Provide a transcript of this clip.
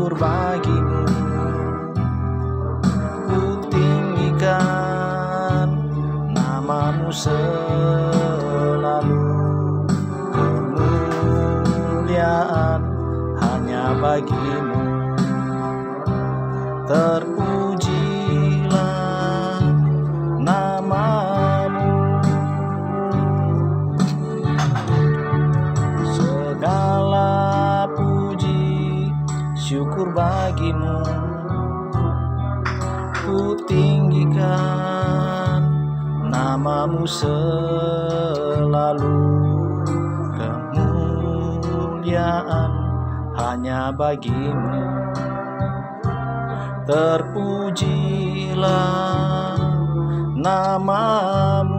syukur bagimu. Ku tinggikan namamu selalu, kemuliaan hanya bagimu. Terpujilah namamu, segala puji syukur bagimu. Ku tinggikan namamu selalu, kemuliaan hanya bagimu. Terpujilah namamu,